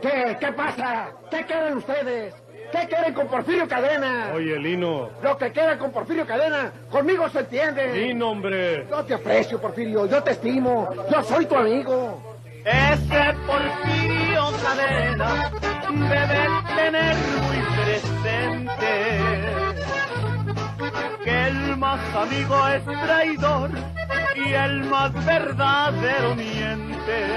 ¿Qué? ¿Qué pasa? ¿Qué quieren ustedes? ¿Qué quieren con Porfirio Cadena? Oye, Lino. Lo que quieran con Porfirio Cadena, conmigo se entiende. Lino, hombre. Yo te aprecio, Porfirio, yo te estimo, yo soy tu amigo. Ese Porfirio Cadena debe tener muy presente que el más amigo es traidor y el más verdadero miente.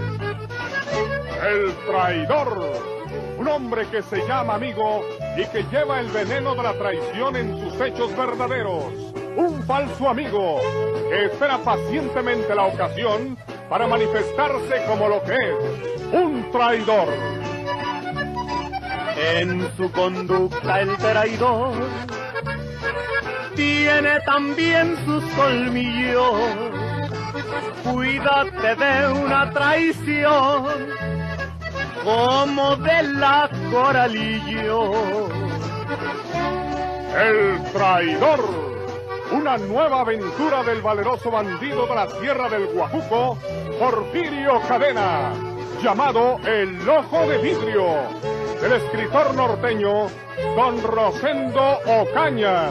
El traidor. Un hombre que se llama amigo y que lleva el veneno de la traición en sus hechos verdaderos. Un falso amigo que espera pacientemente la ocasión para manifestarse como lo que es, un traidor. En su conducta el traidor tiene también sus colmillos. Cuídate de una traición como de la Coralillo. El traidor. Una nueva aventura del valeroso bandido de la Sierra del Guajuco, Porfirio Cadena, llamado El Ojo de Vidrio, del escritor norteño Don Rosendo Ocaña.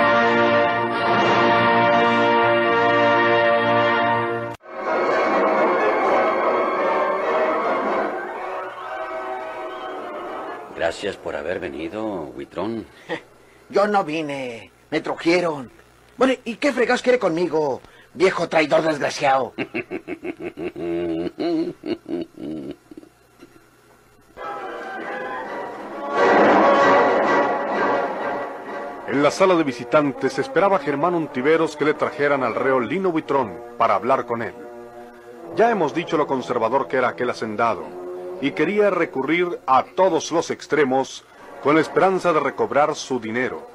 Gracias por haber venido, Huitrón. Yo no vine, me trujeron. Bueno, ¿y qué fregados quiere conmigo, viejo traidor desgraciado? En la sala de visitantes esperaba Germán Ontiveros que le trajeran al reo Lino Huitrón para hablar con él. Ya hemos dicho lo conservador que era aquel hacendado, y quería recurrir a todos los extremos con la esperanza de recobrar su dinero.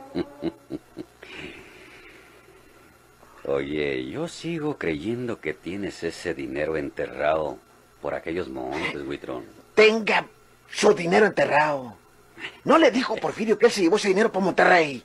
Oye, yo sigo creyendo que tienes ese dinero enterrado por aquellos montes, Huitrón. Tenga su dinero enterrado. ¿No le dijo Porfirio que él se llevó ese dinero para Monterrey?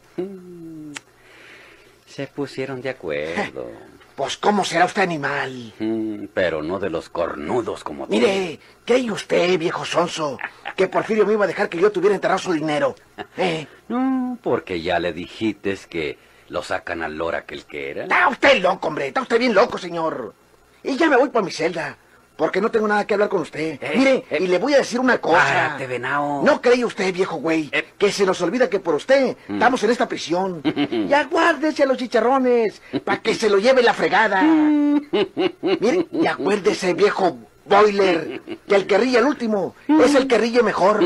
Se pusieron de acuerdo. Pues, ¿cómo será usted animal? Pero no de los cornudos como tú. Mire, ¿qué hay usted, viejo sonso? Que Porfirio me iba a dejar que yo tuviera enterrado su dinero. No, porque ya le dijiste que lo sacan al lora que él quiera. Está usted loco, hombre. Está usted bien loco, señor. Y ya me voy por mi celda, porque no tengo nada que hablar con usted. Mire, y le voy a decir una cosa. Párate, venao. ¿No cree usted, viejo güey, que se nos olvida que por usted estamos en esta prisión? Y aguárdese a los chicharrones, para que se lo lleve la fregada. Mire, y acuérdese, viejo boiler, que el que ríe el último es el que ríe mejor.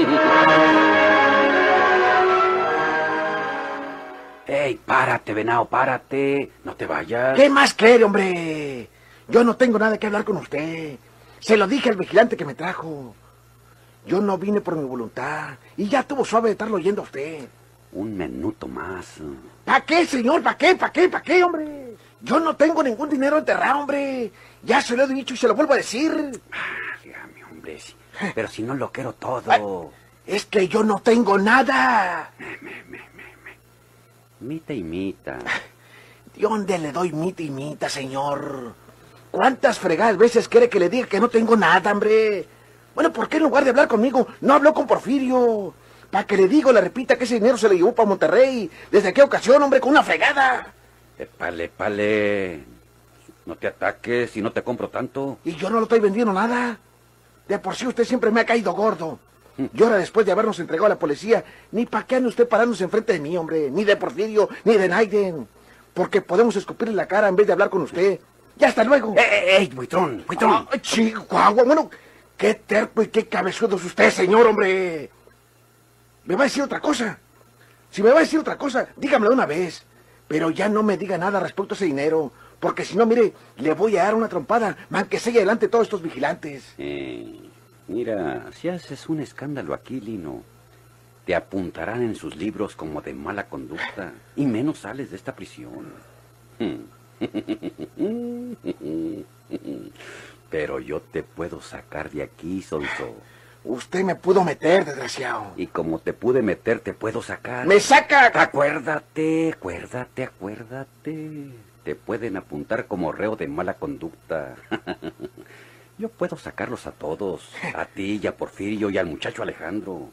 ¡Ey, párate, venao, párate! No te vayas. ¿Qué más quiere, hombre? Yo no tengo nada que hablar con usted. Se lo dije al vigilante que me trajo. Yo no vine por mi voluntad. Y ya tuvo suave de estarlo oyendo a usted. Un minuto más. ¿Para qué, señor? ¿Para qué? ¿Para qué? ¿Para qué, hombre? Yo no tengo ningún dinero enterrado, hombre. Ya se lo he dicho y se lo vuelvo a decir. Dígame, hombre. Pero si no lo quiero todo. Es que yo no tengo nada. Mita y mita. ¿De dónde le doy mita y mita, señor? ¿Cuántas fregadas veces quiere que le diga que no tengo nada, hombre? Bueno, ¿por qué en lugar de hablar conmigo no habló con Porfirio? Para que le digo, le repita que ese dinero se lo llevó para Monterrey. ¿Desde qué ocasión, hombre? Con una fregada. Épale. No te ataques y no te compro tanto. Y yo no lo estoy vendiendo nada. De por sí usted siempre me ha caído gordo. Y ahora, después de habernos entregado a la policía, ni para qué ande usted parándose enfrente de mí, hombre. Ni de Porfirio, ni de Naiden. Porque podemos escupirle la cara en vez de hablar con usted. ¡Ya, hasta luego! ¡Ey, Huitrón! Chihuahua, bueno, qué terco y qué cabezudo es usted, señor, hombre. ¿Me va a decir otra cosa? Si me va a decir otra cosa, dígamelo una vez. Pero ya no me diga nada respecto a ese dinero. Porque si no, mire, le voy a dar una trompada, man, que siga adelante todos estos vigilantes. Mira, si haces un escándalo aquí, Lino, te apuntarán en sus libros como de mala conducta y menos sales de esta prisión. Pero yo te puedo sacar de aquí, Sonso. Usted me pudo meter, desgraciado. Y como te pude meter, te puedo sacar. ¡Me saca! Acuérdate. Te pueden apuntar como reo de mala conducta. Yo puedo sacarlos a todos, a ti y a Porfirio y al muchacho Alejandro.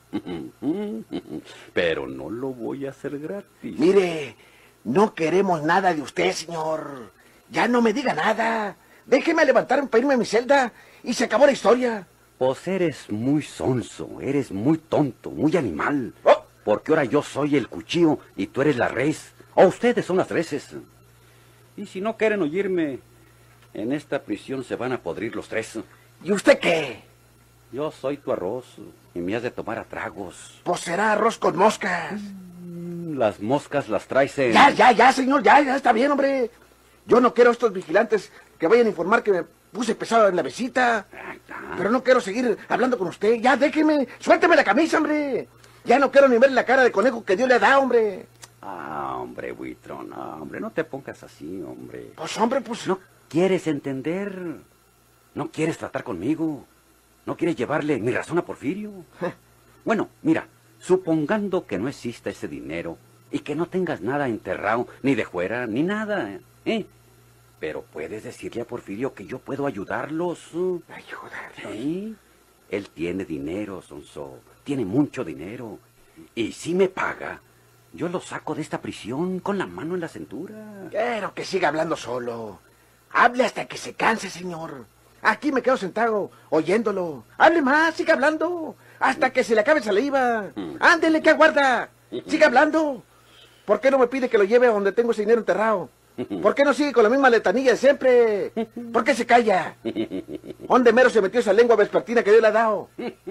Pero no lo voy a hacer gratis. Mire, no queremos nada de usted, señor. Ya no me diga nada. Déjeme levantarme para irme a mi celda y se acabó la historia. Pues eres muy sonso, eres muy tonto, muy animal. Oh. Porque ahora yo soy el cuchillo y tú eres la res. O ustedes son las reses. Y si no quieren oírme, en esta prisión se van a podrir los tres. ¿Y usted qué? Yo soy tu arroz y me has de tomar a tragos. Pues será arroz con moscas. Las moscas las traes en... Ya, señor, ya, está bien, hombre. Yo no quiero estos vigilantes que vayan a informar que me puse pesado en la visita. Pero no quiero seguir hablando con usted. Ya, déjeme, suélteme la camisa, hombre. Ya no quiero ni ver la cara de conejo que Dios le da, hombre. Ah, hombre, Buitrón, hombre, no te pongas así, hombre. Pues, hombre, pues... ¿No quieres entender? ¿No quieres tratar conmigo? ¿No quieres llevarle mi razón a Porfirio? Bueno, mira, supongando que no exista ese dinero y que no tengas nada enterrado, ni de fuera, ni nada, ¿eh? Pero puedes decirle a Porfirio que yo puedo ayudarlos. Ayudarlos. ¿Sí? Él tiene dinero, Sonso, tiene mucho dinero. Y si me paga, yo lo saco de esta prisión con la mano en la cintura. Quiero que siga hablando solo. Hable hasta que se canse, señor. Aquí me quedo sentado, oyéndolo. Hable más, siga hablando. Hasta que se le acabe saliva. Ándele, ¿qué aguarda? Siga hablando. ¿Por qué no me pide que lo lleve a donde tengo ese dinero enterrado? ¿Por qué no sigue con la misma letanilla de siempre? ¿Por qué se calla? ¿Dónde mero se metió esa lengua vespertina que Dios le ha dado?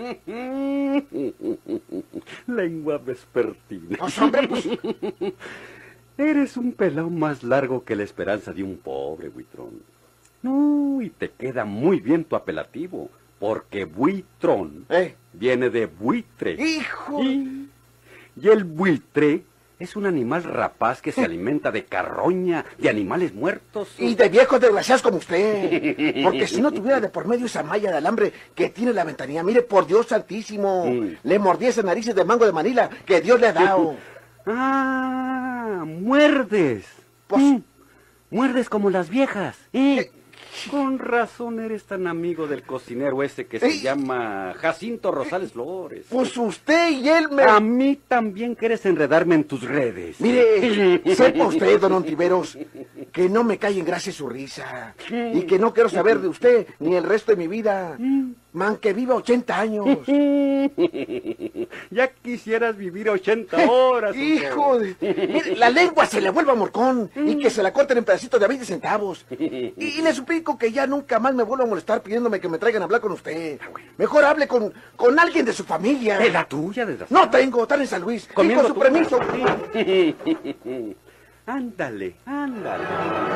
Lengua vespertina. Pues, hombre, pues... Eres un pelao más largo que la esperanza de un pobre, Buitrón. No, y te queda muy bien tu apelativo, porque Buitrón viene de buitre. ¡Hijo! Y el buitre es un animal rapaz que se alimenta de carroña, de animales muertos. Y de viejos desgraciados como usted. Porque si no tuviera de por medio esa malla de alambre que tiene la ventanilla, mire, por Dios santísimo, le mordí esas narices de mango de Manila que Dios le ha dado. ¡Ah! ¡Muerdes! Pues... Muerdes como las viejas. Con razón eres tan amigo del cocinero ese que se llama Jacinto Rosales Flores. Pues usted y él me... A mí también quieres enredarme en tus redes. Mire, sepa usted, don Ontiveros, que no me cae en gracia su risa. Y que no quiero saber de usted ni el resto de mi vida. Man, que viva 80 años. Ya quisieras vivir 80 horas. Hijo de... Mire, la lengua se le vuelva morcón y que se la corten en pedacitos de 20 centavos. Y le suplico que ya nunca más me vuelva a molestar pidiéndome que me traigan a hablar con usted. Mejor hable con alguien de su familia. ¿De la tuya, desgraciado? No tengo, están en San Luis. Y con su permiso. Ándale, ándale.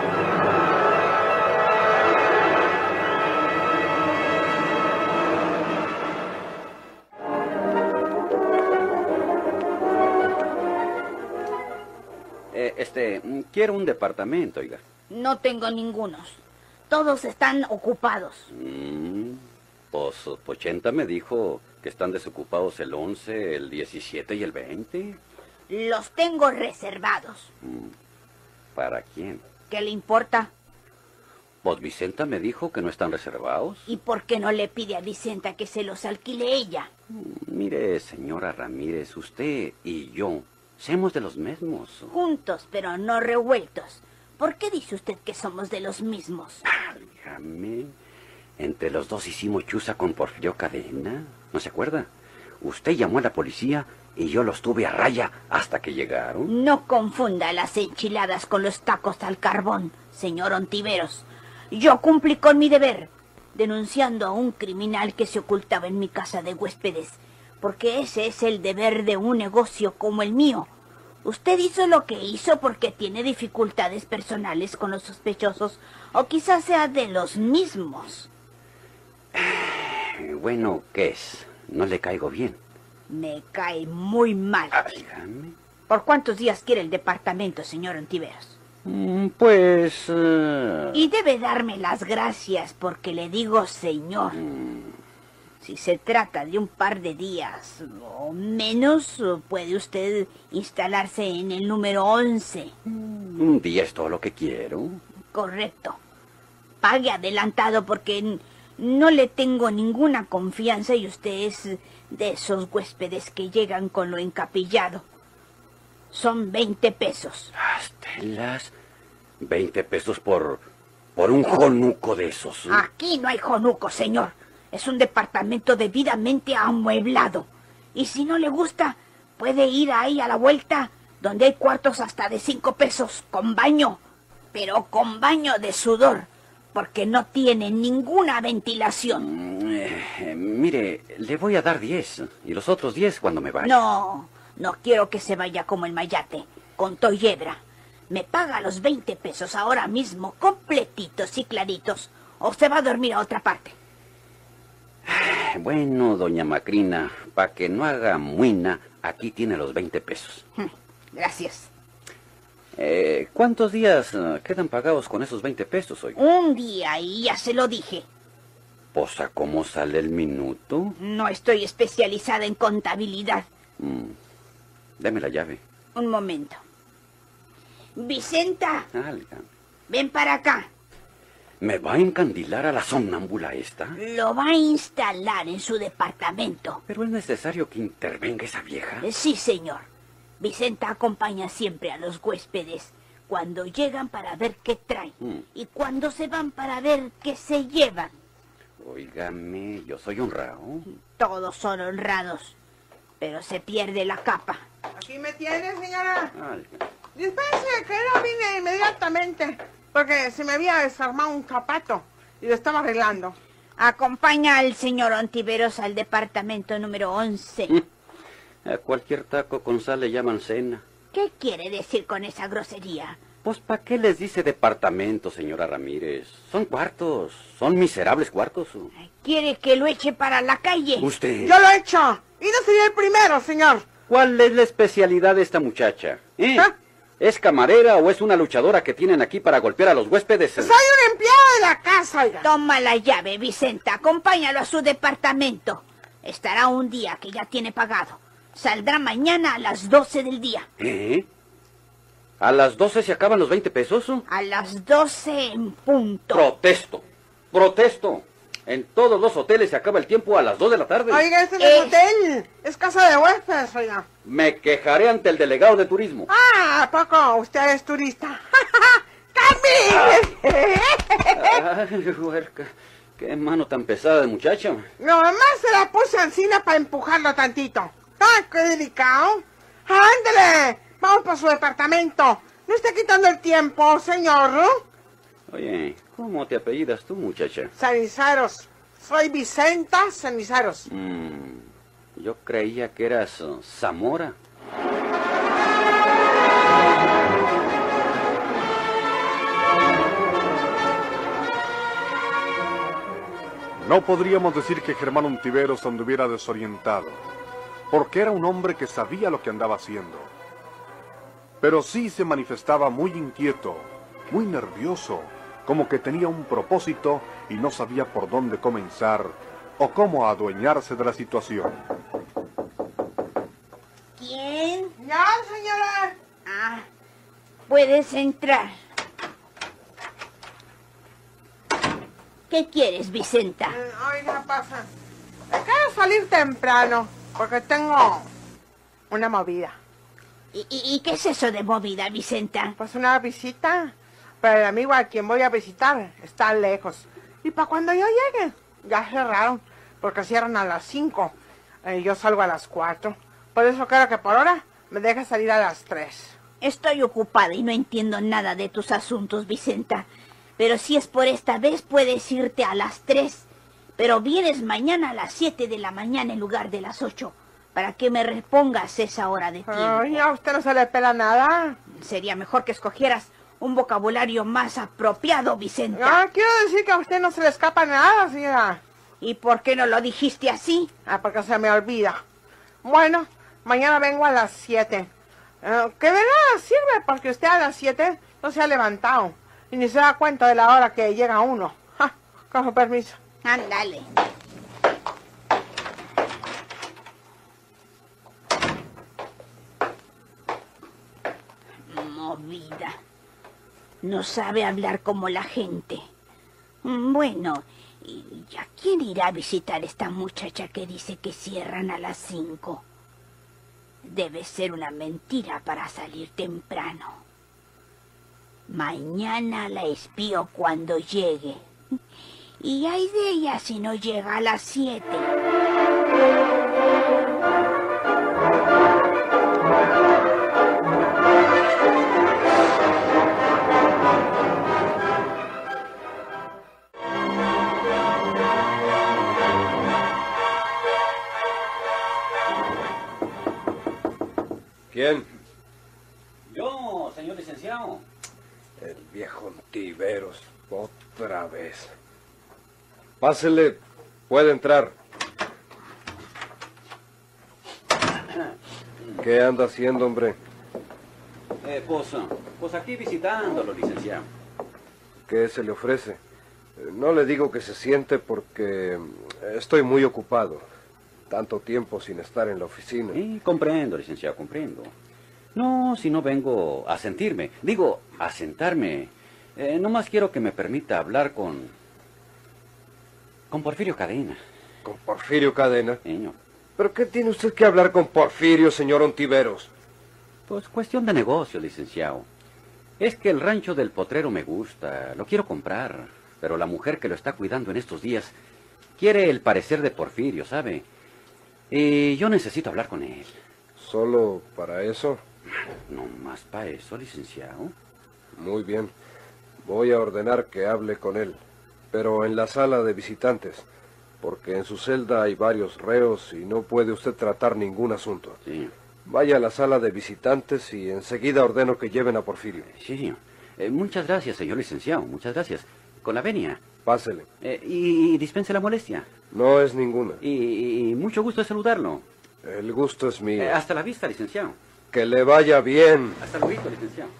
Quiero un departamento, oiga. No tengo ningunos. Todos están ocupados. Pues Pochenta me dijo que están desocupados el 11, el 17 y el 20. Los tengo reservados. ¿Para quién? ¿Qué le importa? Pues Vicenta me dijo que no están reservados. ¿Y por qué no le pide a Vicenta que se los alquile ella? Mire, señora Ramírez, usted y yo somos de los mismos. Juntos, pero no revueltos. ¿Por qué dice usted que somos de los mismos? Válgame. Entre los dos hicimos chuza con Porfirio Cadena. ¿No se acuerda? Usted llamó a la policía y yo los tuve a raya hasta que llegaron. No confunda las enchiladas con los tacos al carbón, señor Ontiveros. Yo cumplí con mi deber, denunciando a un criminal que se ocultaba en mi casa de huéspedes, porque ese es el deber de un negocio como el mío. Usted hizo lo que hizo porque tiene dificultades personales con los sospechosos, o quizás sea de los mismos. Bueno, ¿qué es? No le caigo bien. Me cae muy mal. Dígame. ¿Por cuántos días quiere el departamento, señor Ontiveros? Pues... Y debe darme las gracias porque le digo señor. Si se trata de un par de días o menos, puede usted instalarse en el número 11. Un día es todo lo que quiero. Correcto. Pague adelantado porque No le tengo ninguna confianza y usted es de esos huéspedes que llegan con lo encapillado. Son 20 pesos. Telas, 20 pesos por un jonuco de esos. Aquí no hay jonuco, señor. Es un departamento debidamente amueblado. Y si no le gusta, puede ir ahí a la vuelta, donde hay cuartos hasta de 5 pesos, con baño. Pero con baño de sudor, porque no tiene ninguna ventilación. Mire, le voy a dar 10, y los otros 10 cuando me vaya. No quiero que se vaya como el mayate, con toyebra. Me paga los 20 pesos ahora mismo, completitos y claritos, o se va a dormir a otra parte. Bueno, doña Macrina, para que no haga muina, aquí tiene los 20 pesos. Gracias. ¿Cuántos días quedan pagados con esos 20 pesos hoy? Un día y ya se lo dije. Pues, ¿a cómo sale el minuto? No estoy especializada en contabilidad. Deme la llave. Un momento. Vicenta, Álgame. ven para acá. ¿Me va a encandilar a la sonámbula esta? Lo va a instalar en su departamento. ¿Pero es necesario que intervenga esa vieja? Sí, señor. Vicenta acompaña siempre a los huéspedes cuando llegan para ver qué traen y cuando se van para ver qué se llevan. Óigame, yo soy honrado. Todos son honrados, pero se pierde la capa. Aquí me tiene, señora. Álgame. Dispense, que no vine inmediatamente, porque se me había desarmado un zapato y lo estaba arreglando. Acompaña al señor Ontiveros al departamento número 11. A cualquier taco con sal le llaman cena. ¿Qué quiere decir con esa grosería? Pues, ¿para qué les dice departamento, señora Ramírez? Son cuartos, son miserables cuartos. ¿Quiere que lo eche para la calle? ¿Usted? Yo lo he hecho, y no sería el primero, señor. ¿Cuál es la especialidad de esta muchacha? ¿Ah? ¿Es camarera o es una luchadora que tienen aquí para golpear a los huéspedes? Soy un empleado de la casa, oiga. Toma la llave, Vicenta. Acompáñalo a su departamento. Estará un día que ya tiene pagado. Saldrá mañana a las 12 del día. ¿Eh? ¿A las 12 se acaban los 20 pesos? A las 12 en punto. Protesto. En todos los hoteles se acaba el tiempo a las 2 de la tarde. Oiga, este no es hotel, es casa de huéspedes, oiga. Me quejaré ante el delegado de turismo. Ah, ¿a poco usted es turista? ¡Camille! Ay, huerca, qué mano tan pesada de muchacha. Nomás se la puse encima para empujarlo tantito. ¡Ay, qué delicado! ¡Ándale! Vamos para su departamento. No esté quitando el tiempo, señor. Oye, ¿cómo te apellidas tú, muchacha? Cenizaros. Soy Vicenta Cenizaros. Yo creía que eras Zamora. No podríamos decir que Germán Ontiveros anduviera desorientado, porque era un hombre que sabía lo que andaba haciendo. Pero sí se manifestaba muy inquieto, muy nervioso, como que tenía un propósito y no sabía por dónde comenzar o cómo adueñarse de la situación. ¿Quién? Ya, señora. Ah, puedes entrar. ¿Qué quieres, Vicenta? Oiga, pasa. Quiero salir temprano, porque tengo una movida. ¿Y qué es eso de movida, Vicenta? Pues una visita. Pero el amigo a quien voy a visitar está lejos. Y para cuando yo llegue, ya cerraron, porque cierran a las 5. Yo salgo a las 4. Por eso quiero que por hora me deje salir a las 3. Estoy ocupada y no entiendo nada de tus asuntos, Vicenta. Pero si es por esta vez, puedes irte a las 3. Pero vienes mañana a las 7 de la mañana en lugar de las 8. Para que me repongas esa hora de tiempo. Ay, a usted no se le pela nada. Sería mejor que escogieras un vocabulario más apropiado, Vicenta. Ah, quiero decir que a usted no se le escapa nada, señora. ¿Y por qué no lo dijiste así? Ah, porque se me olvida. Bueno, mañana vengo a las 7. Que de nada sirve porque usted a las 7 no se ha levantado. Y ni se da cuenta de la hora que llega uno. Ja, con su permiso. Ándale. Movida. No sabe hablar como la gente. Bueno, ¿Y ya quién irá a visitar a esta muchacha que dice que cierran a las 5? Debe ser una mentira para salir temprano. Mañana la espío cuando llegue. Y ay de ella si no llega a las 7. ¿Quién? Yo, señor licenciado. El viejo Ontiveros, otra vez. Pásele, puede entrar. ¿Qué anda haciendo, hombre? Pues aquí visitándolo, licenciado. ¿Qué se le ofrece? No le digo que se siente porque estoy muy ocupado. Tanto tiempo sin estar en la oficina. Comprendo, licenciado, comprendo. No, si no vengo a sentirme. Digo, a sentarme. Nomás quiero que me permita hablar con Porfirio Cadena. ¿Con Porfirio Cadena? Señor. ¿Pero qué tiene usted que hablar con Porfirio, señor Ontiveros? Pues cuestión de negocio, licenciado. Es que el rancho del Potrero me gusta, lo quiero comprar. Pero la mujer que lo está cuidando en estos días quiere el parecer de Porfirio, ¿sabe? Y yo necesito hablar con él. ¿Solo para eso? No más para eso, licenciado. Muy bien. Voy a ordenar que hable con él, pero en la sala de visitantes, porque en su celda hay varios reos y no puede usted tratar ningún asunto. Sí. Vaya a la sala de visitantes y enseguida ordeno que lleven a Porfirio. Sí, señor. Muchas gracias, señor licenciado, muchas gracias. Con la venia. Pásele. Y dispense la molestia. No es ninguna. Y mucho gusto de saludarlo. El gusto es mío. Hasta la vista, licenciado. Que le vaya bien. Hasta luego, licenciado.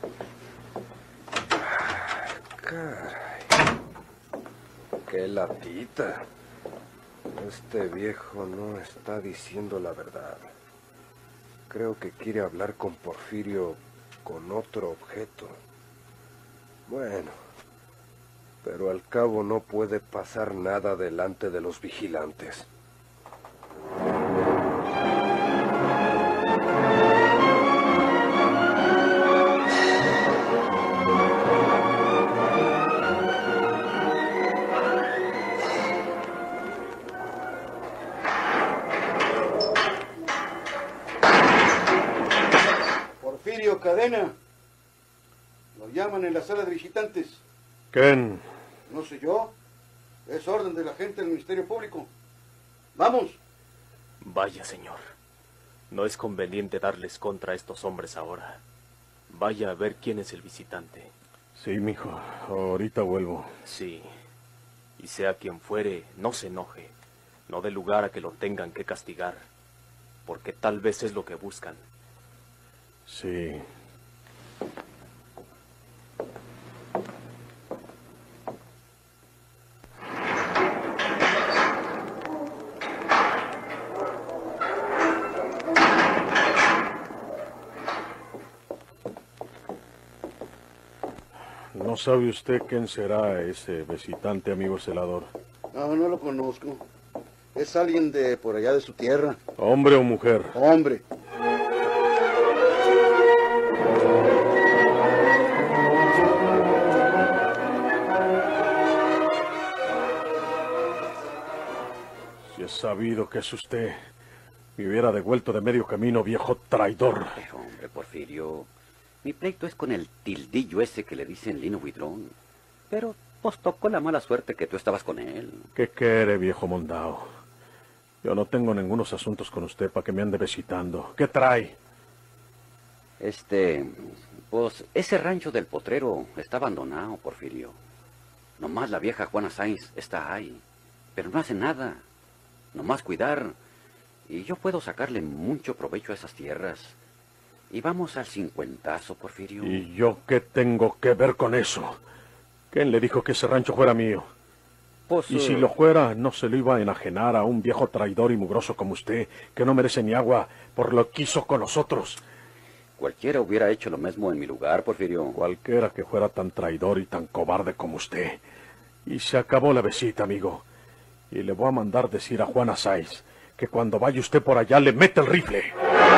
Caray. Qué latita. Este viejo no está diciendo la verdad. Creo que quiere hablar con Porfirio con otro objeto. Bueno, pero al cabo no puede pasar nada delante de los vigilantes. Porfirio Cadena. Lo llaman en la sala de visitantes. ¿Quién? No sé yo. Es orden de la gente del Ministerio Público. ¡Vamos! Vaya, señor. No es conveniente darles contra a estos hombres ahora. Vaya a ver quién es el visitante. Sí, mijo. Ahorita vuelvo. Sí. Y sea quien fuere, no se enoje. No dé lugar a que lo tengan que castigar. Porque tal vez es lo que buscan. Sí. ¿No sabe usted quién será ese visitante, amigo celador? No, no lo conozco. Es alguien de por allá de su tierra. ¿Hombre o mujer? Hombre. Si he sabido que es usted, me hubiera devuelto de medio camino, viejo traidor. Pero, hombre, Porfirio, mi pleito es con el tildillo ese que le dicen Lino Buitrón. Pero, pues, tocó la mala suerte que tú estabas con él. ¿Qué quiere, viejo mondao? Yo no tengo ningunos asuntos con usted para que me ande visitando. ¿Qué trae? Pues, ese rancho del Potrero está abandonado, Porfirio. Nomás la vieja Juana Sáenz está ahí. Pero no hace nada. Nomás cuidar. Y yo puedo sacarle mucho provecho a esas tierras. Y vamos al 50, Porfirio. ¿Y yo qué tengo que ver con eso? ¿Quién le dijo que ese rancho fuera mío? Pues, Y si lo fuera, no se lo iba a enajenar a un viejo traidor y mugroso como usted, que no merece ni agua por lo que hizo con nosotros. Cualquiera hubiera hecho lo mismo en mi lugar, Porfirio. Cualquiera que fuera tan traidor y tan cobarde como usted. Y se acabó la visita, amigo. Y le voy a mandar decir a Juana Sáenz que cuando vaya usted por allá le mete el rifle.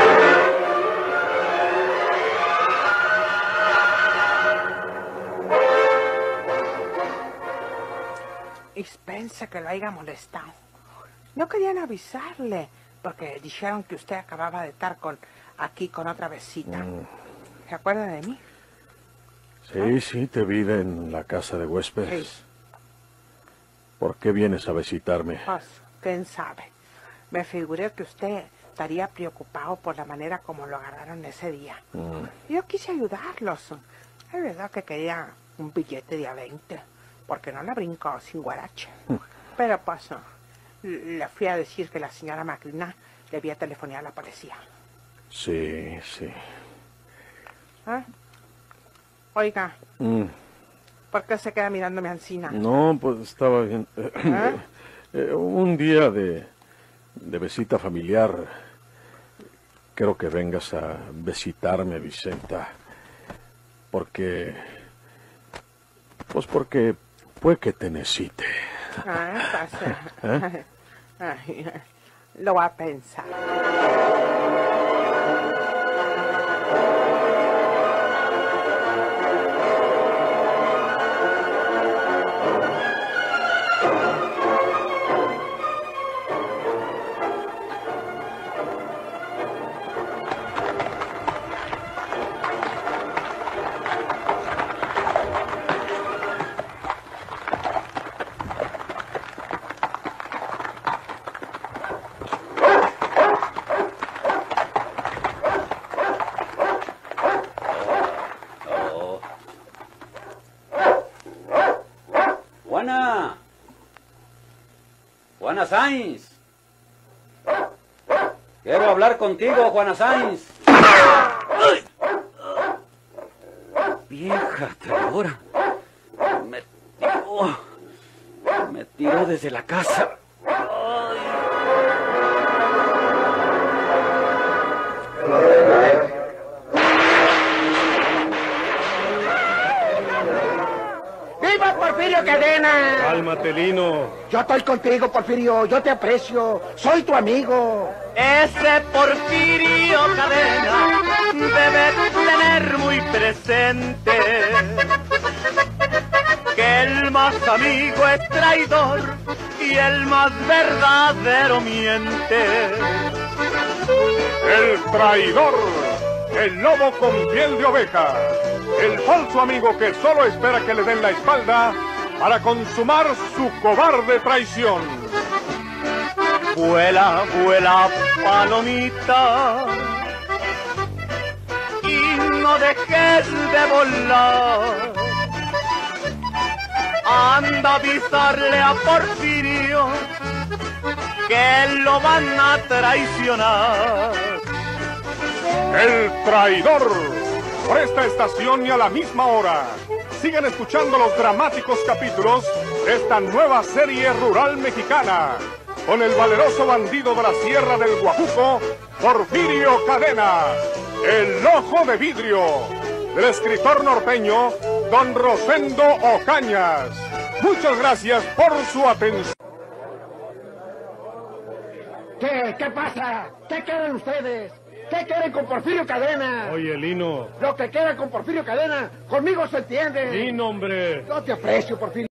Y pensé que lo haya molestado. No querían avisarle, porque dijeron que usted acababa de estar aquí con otra besita. ¿Se acuerda de mí? Sí, sí, te vi en la casa de huéspedes. Sí. ¿Por qué vienes a visitarme? Pues, quién sabe. Me figuré que usted estaría preocupado por la manera como lo agarraron ese día. Yo quise ayudarlos. Es verdad que quería un billete de a 20, porque no la brincó sin guarache. Pero pues, le fui a decir que la señora Macrina le había telefoneado a la policía. Sí, sí. ¿Eh? Oiga, ¿por qué se queda mirándome encina? No, pues estaba bien. Un día de visita familiar. Quiero que vengas a visitarme, Vicenta. Porque puede que te necesite. Lo va a pensar. Juana Sáenz. Quiero hablar contigo, Juana Sáenz. Vieja traidora. Me tiró desde la casa. ¡Viva Porfirio Cadena! Cálmate, Lino. Yo estoy contigo, Porfirio. Yo te aprecio. Soy tu amigo. Ese Porfirio Cadena debe tener muy presente que el más amigo es traidor y el más verdadero miente. El traidor, el lobo con piel de oveja, el falso amigo que solo espera que le den la espalda para consumar su cobarde traición. Vuela, vuela, palomita, y no dejes de volar. Anda a avisarle a Porfirio que lo van a traicionar. El traidor, por esta estación y a la misma hora. Sigan escuchando los dramáticos capítulos de esta nueva serie rural mexicana, con el valeroso bandido de la Sierra del Guajuco, Porfirio Cadena, el ojo de vidrio, del escritor norteño, don Rosendo Ocañas. Muchas gracias por su atención. ¿Qué pasa? ¿Qué quieren ustedes? ¿Qué quieren con Porfirio Cadena? Oye, Lino. Lo que quieran con Porfirio Cadena, conmigo se entiende. Lino, hombre. Yo te aprecio, Porfirio.